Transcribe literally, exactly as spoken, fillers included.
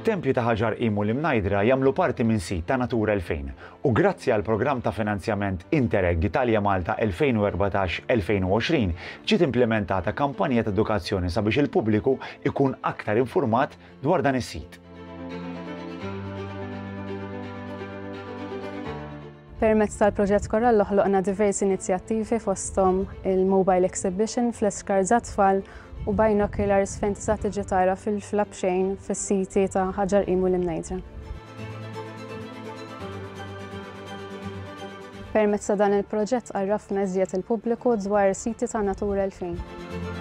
it-tempji ta' Ħaġar Qiegħmu l-Imnajdra jagħmlu parti minn sit ta' Natura elfejn u grazzi għal programm ta' finanzjament Interreg Italja Malta elfejn u erbatax elfejn u għoxrin ġiet implementata kampanja ta' edukazzjoni sabiex il-pubbliku ikun aktar infurmat dwar dan is-sit. Permezz tal-proġett Korallo ħloqna diversi inizjattivi fosthom il-Mobile Exhibition, flashcards għat-tfal u binoculars fejn tista' tiġi tara fil-flabxejn fis-siti ta' Ħaġar Qiegħmu l-Imnajdra. Permezz ta' dan il-proġett għarrafna iżjed il-pubbliku dwar siti ta' Natura elfejn.